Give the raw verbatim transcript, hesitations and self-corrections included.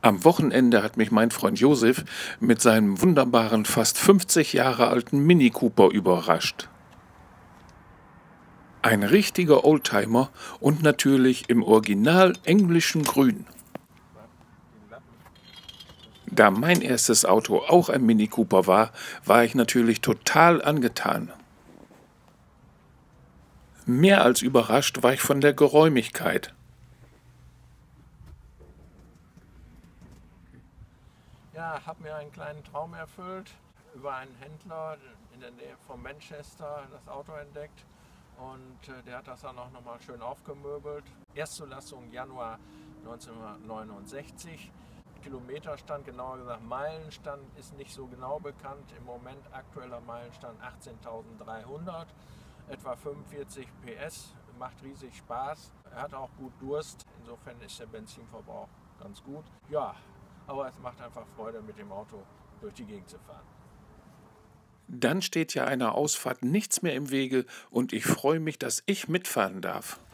Am Wochenende hat mich mein Freund Josef mit seinem wunderbaren, fast fünfzig Jahre alten Mini Cooper überrascht. Ein richtiger Oldtimer und natürlich im original englischen Grün. Da mein erstes Auto auch ein Mini Cooper war, war ich natürlich total angetan. Mehr als überrascht war ich von der Geräumigkeit. Ja, habe mir einen kleinen Traum erfüllt, über einen Händler in der Nähe von Manchester das Auto entdeckt und äh, der hat das dann auch nochmal schön aufgemöbelt. Erstzulassung Januar neunzehnhundertneunundsechzig. Kilometerstand, genauer gesagt Meilenstand, ist nicht so genau bekannt. Im Moment aktueller Meilenstand achtzehntausenddreihundert, etwa fünfundvierzig P S, macht riesig Spaß. Er hat auch gut Durst, insofern ist der Benzinverbrauch ganz gut. Ja, aber es macht einfach Freude, mit dem Auto durch die Gegend zu fahren. Dann steht ja einer Ausfahrt nichts mehr im Wege und ich freue mich, dass ich mitfahren darf.